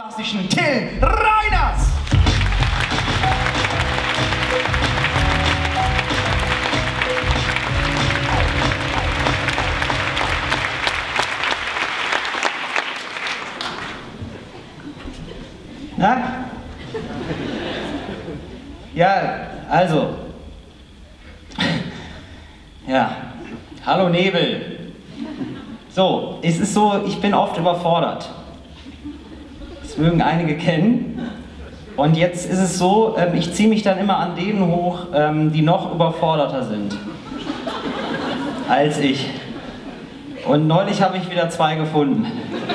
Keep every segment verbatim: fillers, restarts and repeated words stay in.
bombastischen Till Reiners! Na? Ja, also. Ja, hallo Nebel. So, es ist so, ich bin oft überfordert. Das mögen einige kennen. Und jetzt ist es so, ähm, ich ziehe mich dann immer an denen hoch, ähm, die noch überforderter sind als ich. Und neulich habe ich wieder zwei gefunden.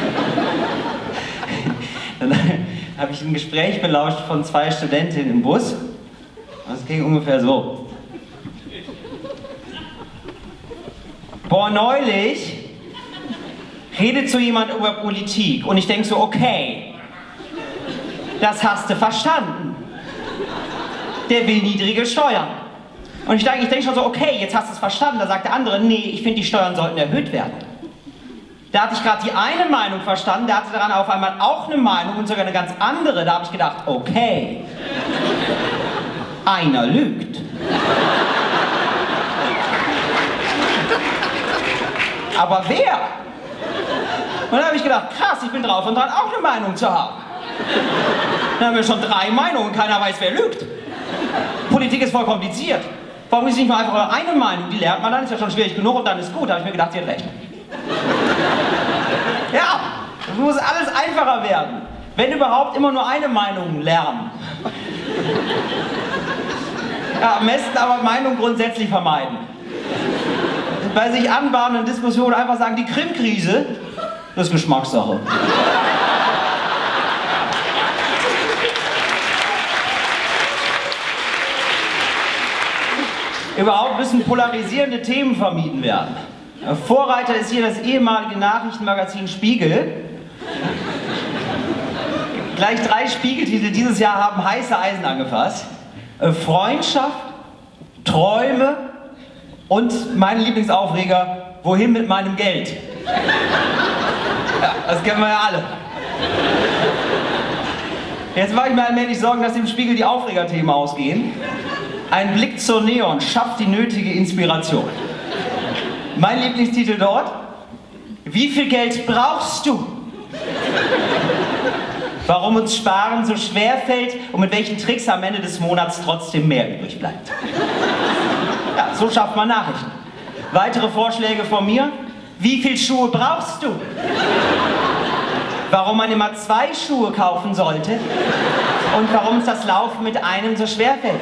Dann habe ich ein Gespräch belauscht von zwei Studentinnen im Bus. Und es ging ungefähr so. Boah, neulich redet so jemand über Politik und ich denke so, okay, das hast du verstanden. Der will niedrige Steuern. Und ich denke ich denk schon so, okay, jetzt hast du es verstanden. Da sagt der andere, nee, ich finde, die Steuern sollten erhöht werden. Da hatte ich gerade die eine Meinung verstanden, der hatte daran auf einmal auch eine Meinung und sogar eine ganz andere. Da habe ich gedacht, okay, einer lügt. Aber wer? Und dann habe ich gedacht, krass, ich bin drauf und dran, auch eine Meinung zu haben. Dann haben wir schon drei Meinungen, keiner weiß, wer lügt. Politik ist voll kompliziert. Warum ist nicht nur einfach eine Meinung? Die lernt man dann, ist ja schon schwierig genug und dann ist gut. Da habe ich mir gedacht, sie hat recht. Ja, es muss alles einfacher werden. Wenn überhaupt, immer nur eine Meinung lernen. Ja, am besten aber Meinung grundsätzlich vermeiden. Bei sich anbahnenden Diskussionen einfach sagen, die Krim-Krise, das ist Geschmackssache. Überhaupt müssen polarisierende Themen vermieden werden. Vorreiter ist hier das ehemalige Nachrichtenmagazin Spiegel. Gleich drei Spiegeltitel dieses Jahr haben heiße Eisen angefasst. Freundschaft, Träume und mein Lieblingsaufreger, wohin mit meinem Geld? Ja, das kennen wir ja alle. Jetzt mache ich mir allmählich Sorgen, dass dem Spiegel die Aufregerthemen ausgehen. Ein Blick zur Neon schafft die nötige Inspiration. Mein Lieblingstitel dort: Wie viel Geld brauchst du? Warum uns Sparen so schwer fällt und mit welchen Tricks am Ende des Monats trotzdem mehr übrig bleibt. Ja, so schafft man Nachrichten. Weitere Vorschläge von mir: Wie viel Schuhe brauchst du? Warum man immer zwei Schuhe kaufen sollte und warum uns das Laufen mit einem so schwer fällt.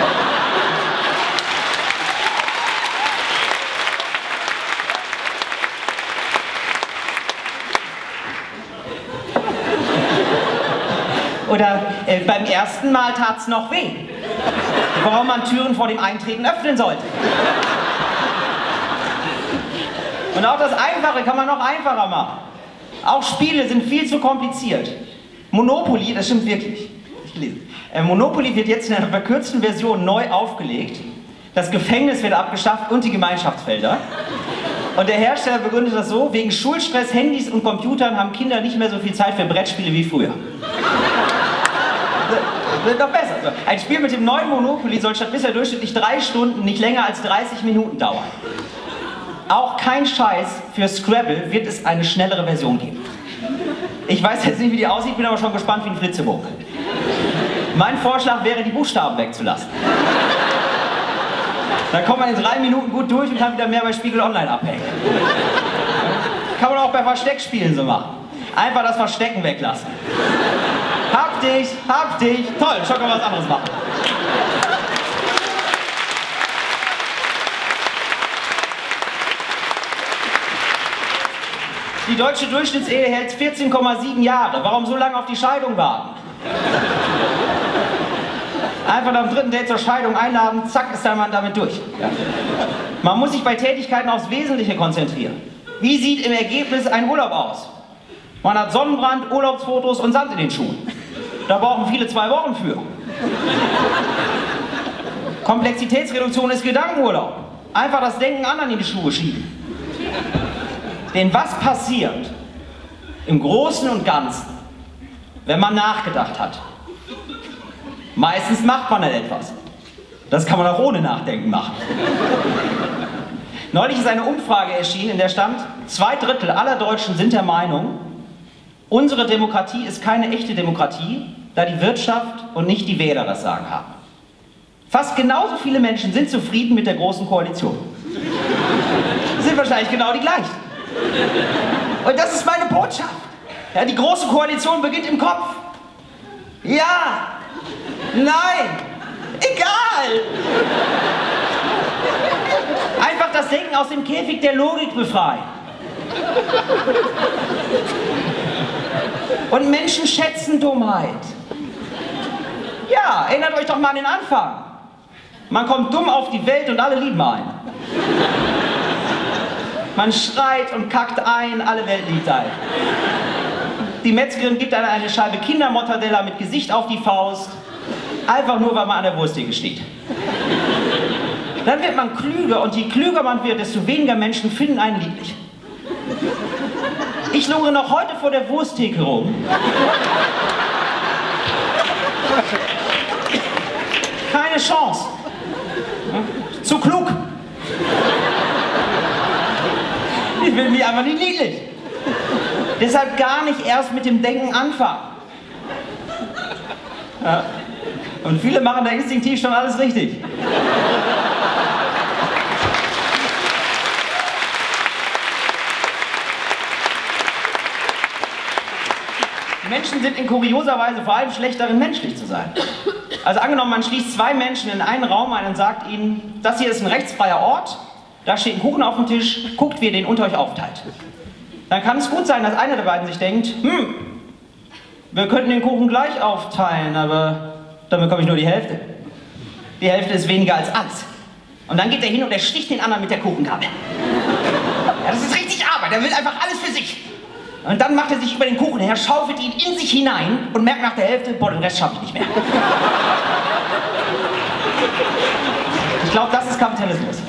Oder äh, beim ersten Mal tat's noch weh. Warum man Türen vor dem Eintreten öffnen sollte. Und auch das Einfache kann man noch einfacher machen. Auch Spiele sind viel zu kompliziert. Monopoly, das stimmt wirklich. Ich lese. Äh, Monopoly wird jetzt in einer verkürzten Version neu aufgelegt. Das Gefängnis wird abgeschafft und die Gemeinschaftsfelder. Und der Hersteller begründet das so: Wegen Schulstress, Handys und Computern haben Kinder nicht mehr so viel Zeit für Brettspiele wie früher. Wird noch besser. Also, ein Spiel mit dem neuen Monopoly soll statt bisher durchschnittlich drei Stunden nicht länger als dreißig Minuten dauern. Auch kein Scheiß, für Scrabble wird es eine schnellere Version geben. Ich weiß jetzt nicht, wie die aussieht, bin aber schon gespannt wie ein Flitzebogen. Mein Vorschlag wäre, die Buchstaben wegzulassen. Dann kommt man in drei Minuten gut durch und kann wieder mehr bei Spiegel Online abhängen. Kann man auch bei Versteckspielen so machen. Einfach das Verstecken weglassen. Hab dich, hab dich. Toll, schon kann man was anderes machen. Die deutsche Durchschnittsehe hält vierzehn Komma sieben Jahre. Warum so lange auf die Scheidung warten? Einfach am dritten Date zur Scheidung einladen, zack, ist der Mann damit durch. Ja. Man muss sich bei Tätigkeiten aufs Wesentliche konzentrieren. Wie sieht im Ergebnis ein Urlaub aus? Man hat Sonnenbrand, Urlaubsfotos und Sand in den Schuhen. Da brauchen viele zwei Wochen für. Komplexitätsreduktion ist Gedankenurlaub. Einfach das Denken anderen in die Schuhe schieben. Denn was passiert im Großen und Ganzen, wenn man nachgedacht hat. Meistens macht man dann etwas. Das kann man auch ohne Nachdenken machen. Neulich ist eine Umfrage erschienen, in der stand, zwei Drittel aller Deutschen sind der Meinung, unsere Demokratie ist keine echte Demokratie, da die Wirtschaft und nicht die Wähler das Sagen haben. Fast genauso viele Menschen sind zufrieden mit der Großen Koalition. Das sind wahrscheinlich genau die gleichen. Und das ist meine Botschaft. Ja, die Große Koalition beginnt im Kopf. Ja, nein, egal. Einfach das Denken aus dem Käfig der Logik befreien. Und Menschen schätzen Dummheit. Ja, erinnert euch doch mal an den Anfang. Man kommt dumm auf die Welt und alle lieben einen. Man schreit und kackt ein, alle Welt liebt einen. Die Metzgerin gibt einem eine Scheibe Kindermortadella mit Gesicht auf die Faust, einfach nur, weil man an der Wursttheke steht. Dann wird man klüger und je klüger man wird, desto weniger Menschen finden einen lieblich. Ich lungere noch heute vor der Wursttheke rum. Keine Chance. Zu klug. Ich will mich einfach nicht niedlich. Deshalb gar nicht erst mit dem Denken anfangen. Ja. Und viele machen da instinktiv schon alles richtig. Menschen sind in kurioser Weise vor allem schlecht darin, menschlich zu sein. Also angenommen, man schließt zwei Menschen in einen Raum ein und sagt ihnen, das hier ist ein rechtsfreier Ort, da steht ein Kuchen auf dem Tisch, guckt, wie ihr den unter euch aufteilt. Dann kann es gut sein, dass einer der beiden sich denkt, hm, wir könnten den Kuchen gleich aufteilen, aber dann bekomme ich nur die Hälfte. Die Hälfte ist weniger als alles. Und dann geht er hin und er sticht den anderen mit der Kuchengabel. Ja, das ist richtig Arbeit, er will einfach alles für sich. Und dann macht er sich über den Kuchen her, schaufelt ihn in sich hinein und merkt nach der Hälfte, boah, den Rest schaffe ich nicht mehr. Ich glaube, das ist Kapitalismus.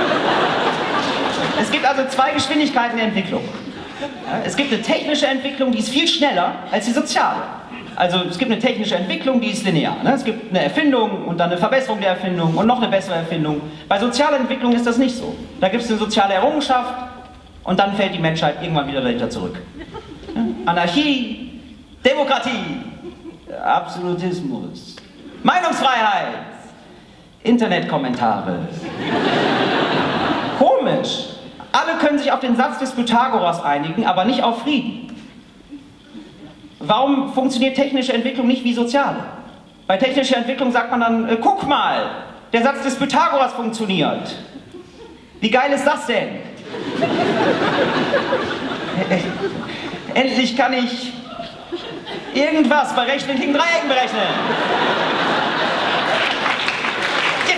Es gibt also zwei Geschwindigkeiten der Entwicklung. Es gibt eine technische Entwicklung, die ist viel schneller als die soziale. Also es gibt eine technische Entwicklung, die ist linear. Es gibt eine Erfindung und dann eine Verbesserung der Erfindung und noch eine bessere Erfindung. Bei sozialer Entwicklung ist das nicht so. Da gibt es eine soziale Errungenschaft und dann fällt die Menschheit irgendwann wieder dahinter zurück. Anarchie, Demokratie, Absolutismus, Meinungsfreiheit, Internetkommentare. Komisch. Alle können sich auf den Satz des Pythagoras einigen, aber nicht auf Frieden. Warum funktioniert technische Entwicklung nicht wie soziale? Bei technischer Entwicklung sagt man dann, äh, guck mal, der Satz des Pythagoras funktioniert. Wie geil ist das denn? Endlich kann ich irgendwas bei rechtwinkligen Dreiecken berechnen. Yes.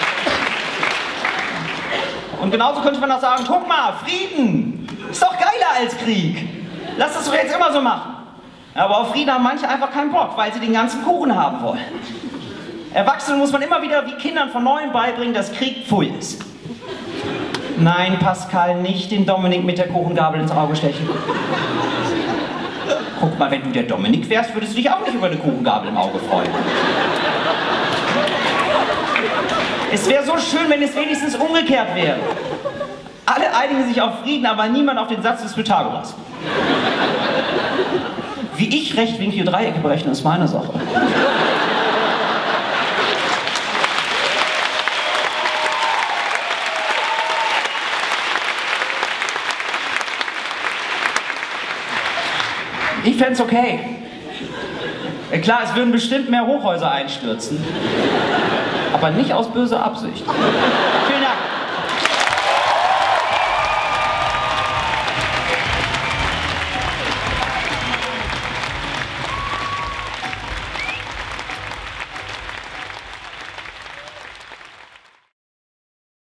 Und genauso könnte man auch sagen, guck mal, Frieden ist doch geiler als Krieg. Lass das doch jetzt immer so machen. Aber auf Frieden haben manche einfach keinen Bock, weil sie den ganzen Kuchen haben wollen. Erwachsenen muss man immer wieder wie Kindern von Neuem beibringen, dass Krieg pfui ist. Nein, Pascal, nicht den Dominik mit der Kuchengabel ins Auge stechen. Guck mal, wenn du der Dominik wärst, würdest du dich auch nicht über eine Kuchengabel im Auge freuen. Es wäre so schön, wenn es wenigstens umgekehrt wäre. Alle einigen sich auf Frieden, aber niemand auf den Satz des Pythagoras. Wie ich rechtwinklige Dreiecke berechne, ist meine Sache. Ich fände es okay. Klar, es würden bestimmt mehr Hochhäuser einstürzen. Aber nicht aus böser Absicht. Vielen